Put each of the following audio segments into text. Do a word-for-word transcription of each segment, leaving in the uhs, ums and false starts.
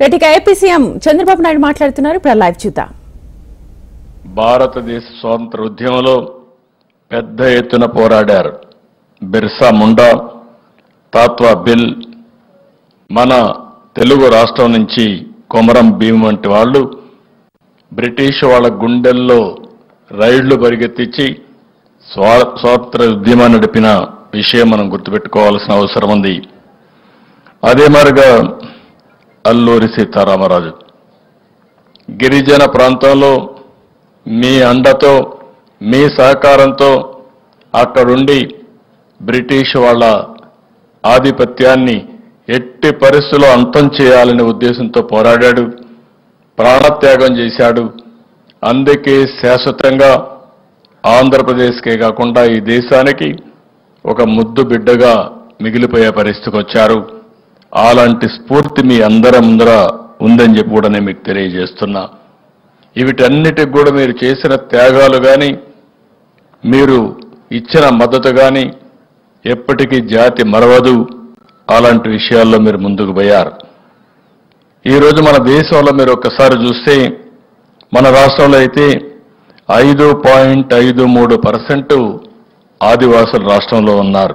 రెడ్డిగా AP CM Chandrababu Naidu మాట్లాడుతున్నారు. ఇప్పుడు live చూద్దాం. భారతదేశ స్వాతంత్ర ఉద్యమంలో పెద్ద ఎత్తున పోరాడారు. బిర్సా ముండా, తాత్వా బిల్, మన తెలుగు రాష్ట్రం నుంచి కొమరం భీం వంటి వాళ్ళు బ్రిటిష్ వాళ్ళ గుండెల్లో రైళ్లు పరిగెత్తించి స్వాతంత్ర ఉద్యమాన్ని నడిపిన విషయం మనం గుర్తుపెట్టుకోవాల్సిన అవసరం ఉంది. అదే మరిగా అల్లూరి సీతారామరాజు గిరిజన ప్రాంతంలో మీ అండతో మీ సహకారంతో అక్కడుండి బ్రిటిష్ వాళ్ళ ఆధిపత్యాన్ని ఎట్టి పరిస్థితుల్లో అంతం చేయాలనే ఉద్దేశంతో పోరాడాడు, ప్రాణత్యాగం చేశాడు. అందుకే శాశ్వతంగా ఆంధ్రప్రదేశ్కే కాకుండా ఈ దేశానికి ఒక ముద్దు బిడ్డగా మిగిలిపోయే పరిస్థితికి వచ్చారు. అలాంటి స్ఫూర్తి మీ అందరి ముందర ఉందని చెప్పి కూడా నేను మీకు తెలియజేస్తున్నా. వీటన్నిటికి కూడా మీరు చేసిన త్యాగాలు కానీ మీరు ఇచ్చిన మద్దతు కానీ ఎప్పటికీ జాతి మరవదు. అలాంటి విషయాల్లో మీరు ముందుకు పోయారు. ఈరోజు మన దేశంలో మీరు ఒక్కసారి చూస్తే మన రాష్ట్రంలో అయితే ఐదు పాయింట్ ఐదు మూడు పర్సెంట్ ఆదివాసులు రాష్ట్రంలో ఉన్నారు.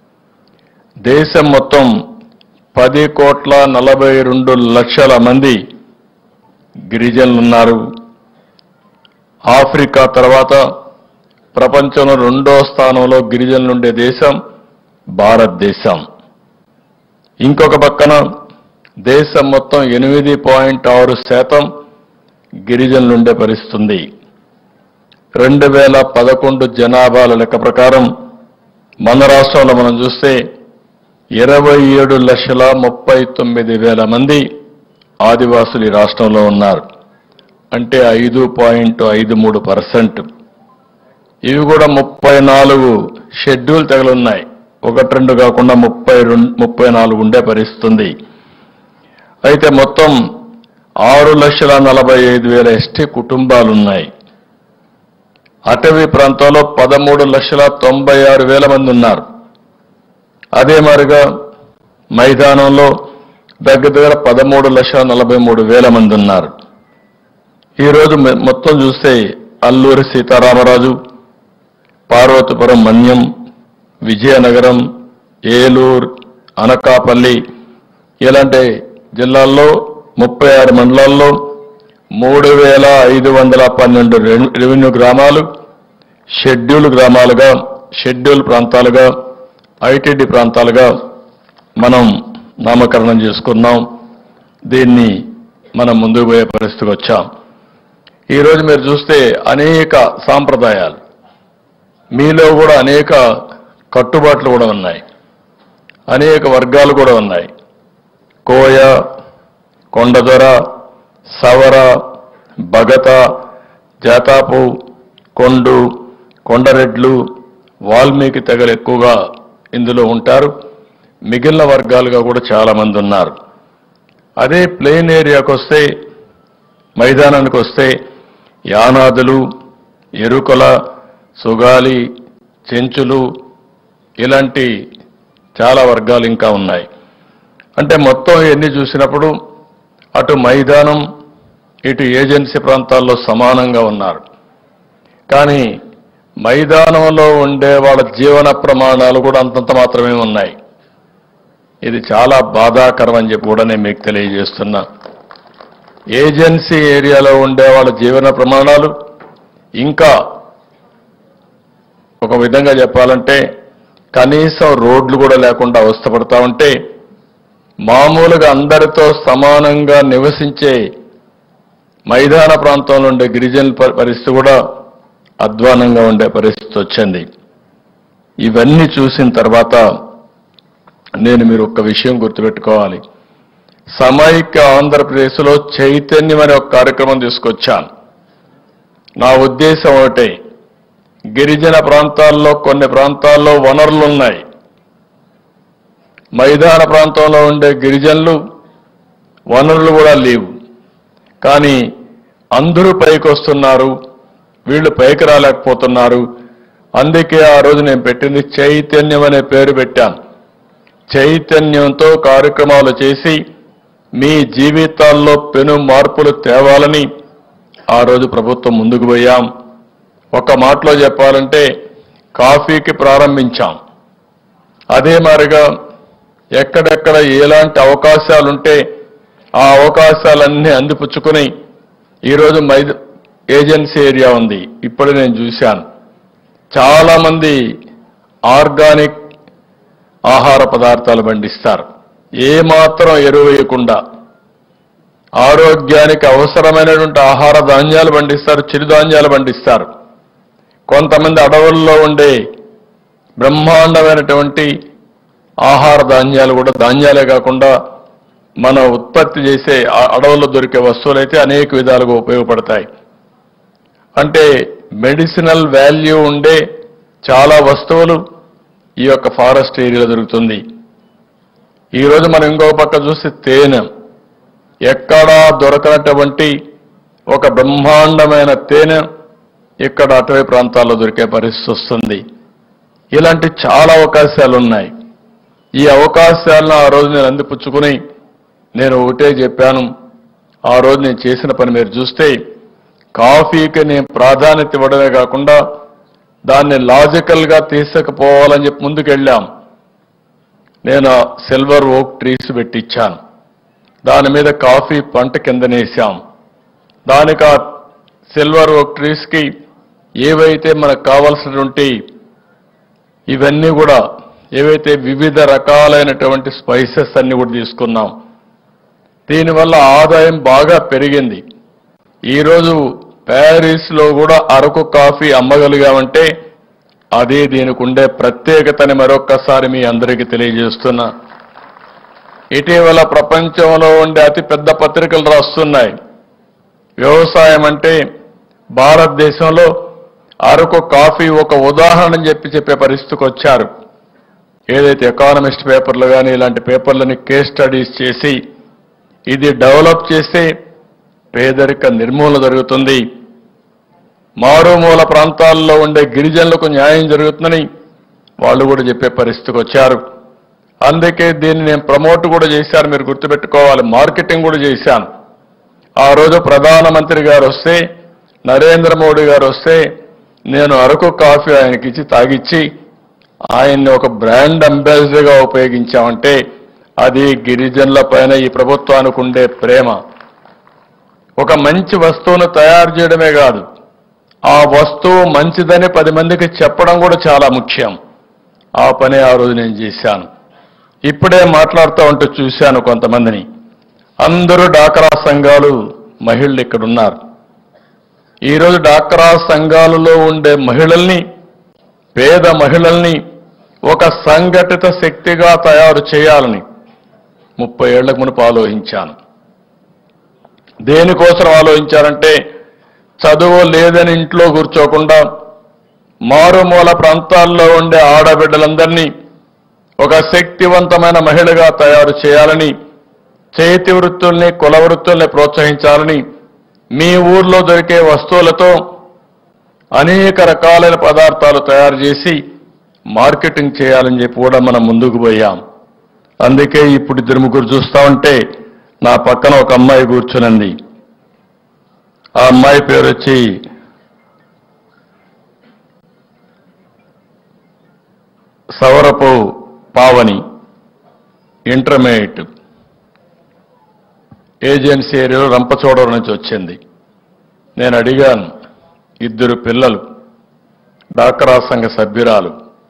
దేశం మొత్తం పది కోట్ల నలభై రెండు లక్షల మంది గిరిజనులు ఉన్నారు. ఆఫ్రికా తర్వాత ప్రపంచంలో రెండో స్థానంలో గిరిజనులు ఉండే దేశం భారతదేశం. ఇంకొక పక్కన దేశం మొత్తం ఎనిమిది పాయింట్ ఆరు శాతం గిరిజనులు ఉండే పరిస్థితి ఉంది. రెండు వేల పదకొండు జనాభాల లెక్క ప్రకారం మన రాష్ట్రంలో మనం చూస్తే ఇరవై ఏడు లక్షల ముప్పై తొమ్మిది వేల మంది ఆదివాసులు ఈ రాష్ట్రంలో ఉన్నారు. అంటే ఐదు పాయింట్ ఐదు మూడు పర్సెంట్. ఇవి కూడా ముప్పై నాలుగు షెడ్యూల్ తగలున్నాయి. ఒకటి రెండు కాకుండా ముప్పై రెండు ముప్పై నాలుగు ఉండే పరిస్థితి ఉంది. అయితే మొత్తం ఆరు లక్షల నలభై ఐదు వేల ఎస్టీ కుటుంబాలున్నాయి. అటవీ ప్రాంతంలో పదమూడు లక్షల తొంభై ఆరు వేల మంది ఉన్నారు. అదే మరిగా మైదానంలో దగ్గర దగ్గర పదమూడు లక్షల నలభై మూడు వేల మంది ఉన్నారు. ఈరోజు మొత్తం చూస్తే అల్లూరి సీతారామరాజు, పార్వతీపురం మన్యం, విజయనగరం, ఏలూరు, అనకాపల్లి ఇలాంటి జిల్లాల్లో ముప్పై ఆరు మండలాల్లో మూడు వేల ఐదు వందల పన్నెండు రెవెన్యూ గ్రామాలు షెడ్యూల్ గ్రామాలుగా షెడ్యూల్ ప్రాంతాలుగా ఐటీడీ ప్రాంతాలుగా మనం నామకరణం చేసుకున్నాం. దీన్ని మనం ముందుకు పోయే పరిస్థితికి వచ్చాం. ఈరోజు మీరు చూస్తే అనేక సాంప్రదాయాలు, మీలో కూడా అనేక కట్టుబాట్లు కూడా ఉన్నాయి, అనేక వర్గాలు కూడా ఉన్నాయి. కోయ, కొండదొర, సవర, భగత, జాతాపు, కొండు, కొండరెడ్లు, వాల్మీకి తెగలు ఎక్కువగా ఇందులో ఉంటారు. మిగిలిన వర్గాలుగా కూడా చాలా మంది ఉన్నారు. అదే ప్లెయిన్ ఏరియాకు వస్తే, మైదానానికి వస్తే యానాదులు, ఎరుకల, సుగాలి, చెంచులు ఇలాంటి చాలా వర్గాలు ఇంకా ఉన్నాయి. అంటే మొత్తం ఎన్ని చూసినప్పుడు అటు మైదానం ఇటు ఏజెన్సీ ప్రాంతాల్లో సమానంగా ఉన్నారు. కానీ మైదానంలో ఉండే వాళ్ళ జీవన ప్రమాణాలు కూడా అంతంత మాత్రమే ఉన్నాయి. ఇది చాలా బాధాకరం అని చెప్పి కూడా నేను మీకు తెలియజేస్తున్నా. ఏజెన్సీ ఏరియాలో ఉండే వాళ్ళ జీవన ప్రమాణాలు ఇంకా ఒక విధంగా చెప్పాలంటే కనీసం రోడ్లు కూడా లేకుండా అవస్థపడతా ఉంటే, మామూలుగా అందరితో సమానంగా నివసించే మైదాన ప్రాంతంలో ఉండే గిరిజనుల పరిస్థితి కూడా అధ్వానంగా ఉండే పరిస్థితి వచ్చింది. ఇవన్నీ చూసిన తర్వాత నేను మీరు ఒక్క విషయం గుర్తుపెట్టుకోవాలి. సమైక్య ఆంధ్రప్రదేశ్లో చైతన్యం అనే ఒక కార్యక్రమం తీసుకొచ్చాను. నా ఉద్దేశం ఒకటే, గిరిజన ప్రాంతాల్లో కొన్ని ప్రాంతాల్లో వనరులు ఉన్నాయి. మైదాన ప్రాంతంలో ఉండే గిరిజనులు వనరులు కూడా లేవు. కానీ అందరూ పైకి వస్తున్నారు, వీళ్ళు పైకి రాలేకపోతున్నారు. అందుకే ఆ రోజు నేను పెట్టింది చైతన్యం అనే పేరు పెట్టాను. చైతన్యంతో కార్యక్రమాలు చేసి మీ జీవితాల్లో పెను మార్పులు తేవాలని ఆ రోజు ప్రభుత్వం ముందుకు పోయాం. ఒక మాటలో చెప్పాలంటే కాఫీకి ప్రారంభించాం. అదే మాదిరిగా ఎక్కడెక్కడ ఎలాంటి అవకాశాలుంటే ఆ అవకాశాలన్నీ అందిపుచ్చుకుని ఈరోజు మైద ఏజెన్సీ ఏరియా ఉంది. ఇప్పుడు నేను చూశాను చాలామంది ఆర్గానిక్ ఆహార పదార్థాలు పండిస్తారు. ఏమాత్రం ఎరువు వేయకుండా ఆరోగ్యానికి అవసరమైనటువంటి ఆహార ధాన్యాలు పండిస్తారు, చిరుధాన్యాలు పండిస్తారు. కొంతమంది అడవుల్లో ఉండే బ్రహ్మాండమైనటువంటి ఆహార ధాన్యాలు కూడా ధాన్యాలే కాకుండా మన ఉత్పత్తి చేసే అడవుల్లో దొరికే వస్తువులైతే అనేక విధాలుగా ఉపయోగపడతాయి. అంటే మెడిసినల్ వాల్యూ ఉండే చాలా వస్తువులు ఈ యొక్క ఫారెస్ట్ ఏరియాలో దొరుకుతుంది. ఈరోజు మనం ఇంకొక పక్క చూస్తే తేనె, ఎక్కడా దొరకనటువంటి ఒక బ్రహ్మాండమైన తేనె ఇక్కడ అటవీ ప్రాంతాల్లో దొరికే పరిస్థితి వస్తుంది. ఇలాంటి చాలా అవకాశాలు ఉన్నాయి. ఈ అవకాశాలను ఆ రోజు నేను అందిపుచ్చుకుని నేను ఒకటే చెప్పాను. ఆ రోజు నేను చేసిన పని మీరు చూస్తే కాఫీకి నేను ప్రాధాన్యత ఇవ్వడమే కాకుండా దాన్ని లాజికల్గా తీసుకుపోవాలని చెప్పి ముందుకెళ్ళాం. నేను సిల్వర్ ఓక్ ట్రీస్ పెట్టించాను. దాని మీద కాఫీ పంట కిందనేసాం. దానికి ఆ సిల్వర్ ఓక్ ట్రీస్కి ఏవైతే మనకు కావాల్సినటువంటి ఇవన్నీ కూడా ఏవైతే వివిధ రకాలైనటువంటి స్పైసెస్ అన్ని కూడా తీసుకున్నాం. దీనివల్ల ఆదాయం బాగా పెరిగింది. ఈరోజు ప్యారిస్లో కూడా అరకు కాఫీ అమ్మగలిగామంటే అదే దీనికి ఉండే ప్రత్యేకతని మరొక్కసారి మీ అందరికీ తెలియజేస్తున్నా. ఇటీవల ప్రపంచంలో ఉండే అతి పెద్ద పత్రికలు రాస్తున్నాయి. వ్యవసాయం అంటే భారతదేశంలో అరకు కాఫీ ఒక ఉదాహరణ చెప్పి చెప్పే పరిస్థితికి వచ్చారు. ఏదైతే ఎకానమిస్ట్ పేపర్లు కానీ ఇలాంటి పేపర్లని కేస్ స్టడీస్ చేసి ఇది డెవలప్ చేస్తే పేదరిక నిర్మూలన జరుగుతుంది, మారుమూల ప్రాంతాల్లో ఉండే గిరిజనులకు న్యాయం జరుగుతుందని వాళ్ళు కూడా చెప్పే పరిస్థితికి వచ్చారు. అందుకే దీన్ని నేను ప్రమోట్ కూడా చేశాను. మీరు గుర్తుపెట్టుకోవాలి, మార్కెటింగ్ కూడా చేశాను. ఆ రోజు ప్రధానమంత్రి గారు వస్తే, నరేంద్ర మోడీ గారు వస్తే నేను అరకు కాఫీ ఆయనకి ఇచ్చి తాగిచ్చి ఆయన్ని ఒక బ్రాండ్ అంబాసిడర్గా ఉపయోగించామంటే అది గిరిజనుల పైన ఈ ప్రభుత్వానికి ఉండే ప్రేమ. ఒక మంచి వస్తువును తయారు చేయడమే కాదు, ఆ వస్తువు మంచిదని పది మందికి చెప్పడం కూడా చాలా ముఖ్యం. ఆ పని ఆ రోజు నేను చేశాను. ఇప్పుడే మాట్లాడుతూ ఉంటూ చూశాను కొంతమందిని. అందరూ డాక్రా సంఘాలు మహిళలు ఇక్కడ ఉన్నారు. ఈరోజు డాక్రా సంఘాలలో ఉండే మహిళల్ని, పేద మహిళల్ని ఒక సంఘటిత శక్తిగా తయారు చేయాలని ముప్పై ఏళ్లకు మునుపు ఆలోచించాను. దేనికోసం ఆలోచించారంటే చదువు లేదని ఇంట్లో కూర్చోకుండా మారుమూల ప్రాంతాల్లో ఉండే ఆడబిడ్డలందరినీ ఒక శక్తివంతమైన మహిళగా తయారు చేయాలని, చేతి వృత్తుల్ని కుల వృత్తుల్ని ప్రోత్సహించాలని, మీ ఊర్లో దొరికే వస్తువులతో అనేక రకాలైన పదార్థాలు తయారు చేసి మార్కెటింగ్ చేయాలని చెప్పి కూడా మనం ముందుకు పోయాం. అందుకే ఇప్పుడు ఇద్దరు ముగ్గురు చూస్తా ఉంటే నా పక్కన ఒక అమ్మాయి కూర్చునింది. ఆ అమ్మాయి పేరు వచ్చి సవరపు పావని, ఇంటర్మీడియట్ ఏజెన్సీ ఏరియాలో రంపచోడవరం నుంచి వచ్చింది. నేను అడిగాను, ఇద్దరు పిల్లలు, డాక్రా సంఘ సభ్యురాలు,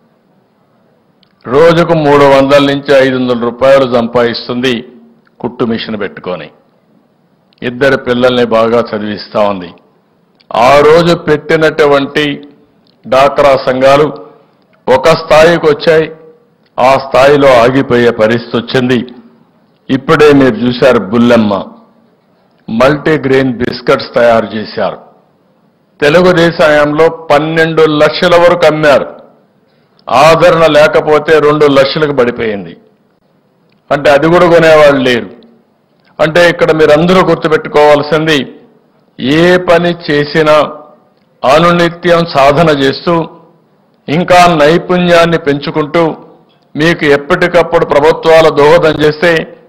రోజుకు మూడు వందల నుంచి ఐదు వందల రూపాయలు సంపాదిస్తుంది కుట్టు మిషన్ పెట్టుకొని. ఇద్దరు పిల్లల్ని బాగా చదివిస్తా ఉంది. ఆ రోజు పెట్టినటువంటి డాక్రా సంఘాలు ఒక స్థాయికి వచ్చాయి, ఆ స్థాయిలో ఆగిపోయే పరిస్థితి వచ్చింది. ఇప్పుడే మీరు చూశారు, బుల్లెమ్మ మల్టీగ్రెయిన్ బిస్కెట్స్ తయారు చేశారు. తెలుగుదేశం హయాంలో పన్నెండు లక్షల వరకు అమ్మారు. ఆదరణ లేకపోతే రెండు లక్షలకు పడిపోయింది. అంటే అది కూడా కొనేవాళ్ళు లేరు. అంటే ఇక్కడ మీరందరూ గుర్తుపెట్టుకోవాల్సింది, ఏ పని చేసినా అనునిత్యం సాధన చేస్తూ ఇంకా నైపుణ్యాన్ని పెంచుకుంటూ మీకు ఎప్పటికప్పుడు ప్రభుత్వాలు దోహదం చేస్తే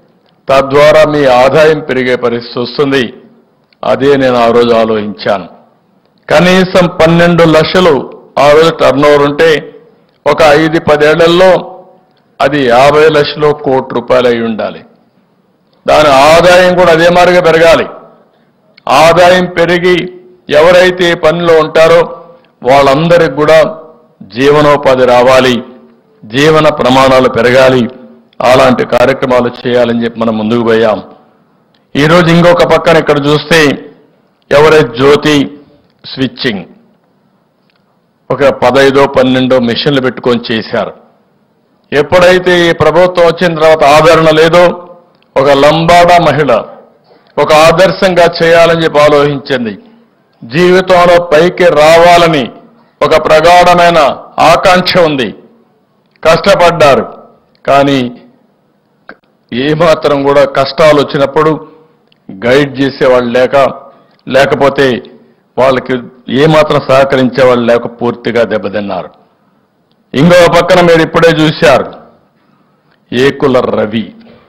తద్వారా మీ ఆదాయం పెరిగే పరిస్థితి వస్తుంది. అదే నేను ఆ రోజు ఆలోచించాను. కనీసం పన్నెండు లక్షలు ఆ రోజు టర్నోవర్ ఉంటే ఒక ఐదు పదేళ్లలో అది యాభై లక్షలు కోటి రూపాయలు అయి ఉండాలి. దాని ఆదాయం కూడా అదే మాదిరిగా పెరగాలి. ఆదాయం పెరిగి ఎవరైతే ఈ పనిలో ఉంటారో వాళ్ళందరికీ కూడా జీవనోపాధి రావాలి, జీవన ప్రమాణాలు పెరగాలి. అలాంటి కార్యక్రమాలు చేయాలని చెప్పి మనం ముందుకు పోయాం. ఈరోజు ఇంకొక పక్కన ఇక్కడ చూస్తే ఎవరైతే జ్యోతి స్విచ్చింగ్ ఒక పదైదో పన్నెండో మిషన్లు పెట్టుకొని చేశారు. ఎప్పుడైతే ఈ ప్రభుత్వం వచ్చిన తర్వాత ఆదరణ లేదో ఒక లంబాడా మహిళ ఒక ఆదర్శంగా చేయాలని చెప్పి ఆలోచించింది. జీవితంలో పైకి రావాలని ఒక ప్రగాఢమైన ఆకాంక్ష ఉంది. కష్టపడ్డారు. కానీ ఏమాత్రం కూడా కష్టాలు వచ్చినప్పుడు గైడ్ చేసేవాళ్ళు లేక, లేకపోతే వాళ్ళకి ఏమాత్రం సహకరించేవాళ్ళు లేక పూర్తిగా దెబ్బతిన్నారు. ఇంకో పక్కన మీరు ఇప్పుడే చూశారు ఏకుల రవి.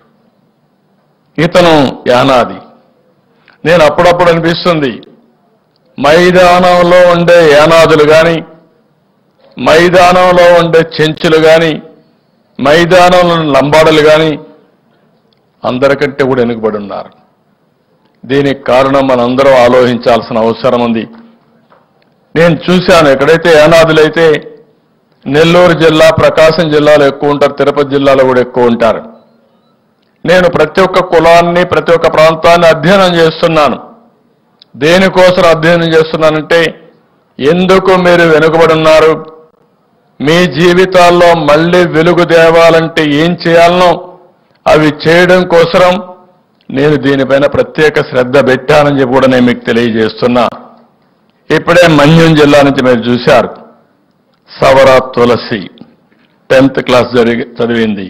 ఇతను యానాది. నేను అప్పుడప్పుడు అనిపిస్తుంది మైదానంలో ఉండే యానాదులు కానీ, మైదానంలో ఉండే చెంచులు కానీ, మైదానంలో లంబాడలు కానీ అందరికంటే కూడా వెనుకబడి ఉన్నారు. దీనికి కారణం మనందరం ఆలోచించాల్సిన అవసరం ఉంది. నేను చూశాను ఎక్కడైతే యానాదులైతే నెల్లూరు జిల్లా, ప్రకాశం జిల్లాలో ఎక్కువ ఉంటారు, తిరుపతి జిల్లాలో కూడా ఎక్కువ ఉంటారు. నేను ప్రతి ఒక్క కులాన్ని, ప్రతి ఒక్క ప్రాంతాన్ని అధ్యయనం చేస్తున్నాను. దేనికోసం అధ్యయనం చేస్తున్నానంటే ఎందుకు మీరు వెనుకబడి ఉన్నారు, మీ జీవితాల్లో మళ్ళీ వెలుగు తేవాలంటే ఏం చేయాలనో అవి చేయడం కోసం నేను దీనిపైన ప్రత్యేక శ్రద్ధ పెట్టానని చెప్పి కూడా నేను మీకు తెలియజేస్తున్నా. ఇప్పుడే మన్యం జిల్లా నుంచి మీరు చూశారు సవర తులసి టెన్త్ క్లాస్ జరిగి చదివింది.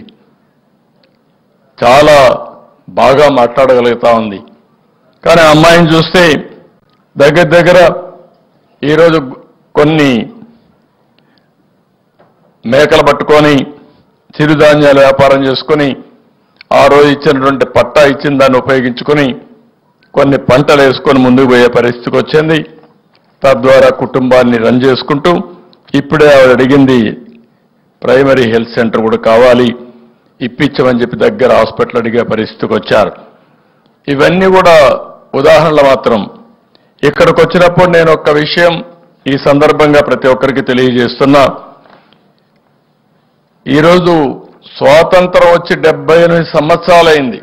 చాలా బాగా మాట్లాడగలుగుతా ఉంది. కానీ ఆ అమ్మాయిని చూస్తే దగ్గర దగ్గర ఈరోజు కొన్ని మేకలు పట్టుకొని చిరుధాన్యాల వ్యాపారం చేసుకొని ఆ రోజు ఇచ్చినటువంటి పట్టా ఇచ్చిన దాన్ని ఉపయోగించుకొని కొన్ని పంటలు వేసుకొని ముందుకు పోయే పరిస్థితికి వచ్చింది. తద్వారా కుటుంబాన్ని రన్ చేసుకుంటూ ఇప్పుడే ఆవిడ అడిగింది ప్రైమరీ హెల్త్ సెంటర్ కూడా కావాలి, ఇప్పించమని చెప్పి దగ్గర హాస్పిటల్ అడిగే పరిస్థితికి వచ్చారు. ఇవన్నీ కూడా ఉదాహరణలు మాత్రం. ఇక్కడికి వచ్చినప్పుడు నేను ఒక్క విషయం ఈ సందర్భంగా ప్రతి ఒక్కరికి తెలియజేస్తున్నా. ఈరోజు స్వాతంత్రం వచ్చి డెబ్బై ఎనిమిది సంవత్సరాలైంది.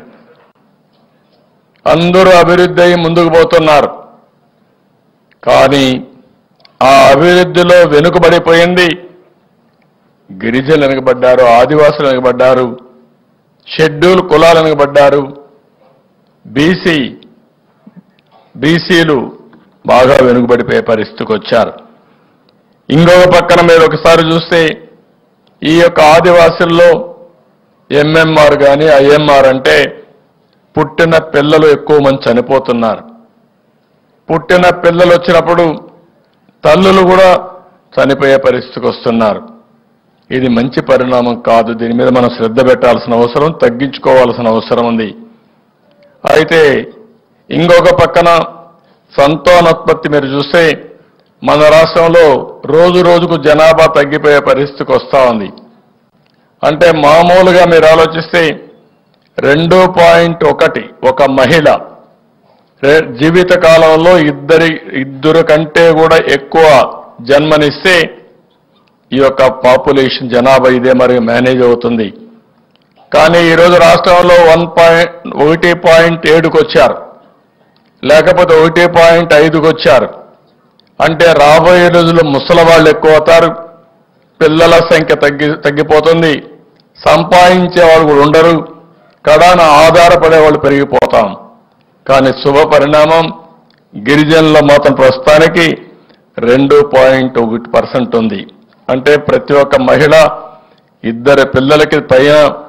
అందరూ అభివృద్ధి అయి ముందుకు పోతున్నారు. కానీ ఆ అభివృద్ధిలో వెనుకబడిపోయింది గిరిజనులు వెనుకబడ్డారు, ఆదివాసులు వెనుకబడ్డారు, షెడ్యూల్ కులాలు వెనుకబడ్డారు, బీసీ బీసీలు బాగా వెనుకబడిపోయే పరిస్థితికి వచ్చారు. ఇంకొక పక్కన మీరు ఒకసారి చూస్తే ఈ యొక్క ఆదివాసుల్లో ఎంఎంఆర్ కానీ ఐఎంఆర్ అంటే పుట్టిన పిల్లలు ఎక్కువ మంది చనిపోతున్నారు. పుట్టిన పిల్లలు వచ్చినప్పుడు తల్లులు కూడా చనిపోయే పరిస్థితికి వస్తున్నారు. ఇది మంచి పరిణామం కాదు. దీని మీద మనం శ్రద్ధ పెట్టాల్సిన అవసరం, తగ్గించుకోవాల్సిన అవసరం ఉంది. అయితే ఇంకొక పక్కన సంతానోత్పత్తి మీరు చూస్తే మన రాష్ట్రంలో రోజు రోజుకు జనాభా తగ్గిపోయే పరిస్థితికి వస్తూ ఉంది. అంటే మామూలుగా మీరు ఆలోచిస్తే రెండు పాయింట్ ఒకటి ఒక మహిళ జీవిత కాలంలో ఇద్దరి ఇద్దరు కంటే కూడా ఎక్కువ జన్మనిస్తే ఈ యొక్క పాపులేషన్ జనాభా ఇదే మరి మేనేజ్ అవుతుంది. కానీ ఈరోజు రాష్ట్రంలో వన్ పాయింట్ ఒకటి పాయింట్ ఏడుకు వచ్చారు, లేకపోతే ఒకటి పాయింట్ ఐదుకు వచ్చారు. అంటే రాబోయే రోజుల్లో ముసలి వాళ్ళు ఎక్కువ అవుతారు, పిల్లల సంఖ్య తగ్గి తగ్గిపోతుంది, సంపాదించే వాళ్ళు కూడా ఉండరు, కడాన ఆధారపడే వాళ్ళు పెరిగిపోతాం. కానీ శుభ పరిణామం గిరిజనుల మాత్రం ప్రస్తుతానికి రెండు పాయింట్ ఒకటి పర్సెంట్ ఉంది. అంటే ప్రతి ఒక్క మహిళ ఇద్దరు పిల్లలకి పైన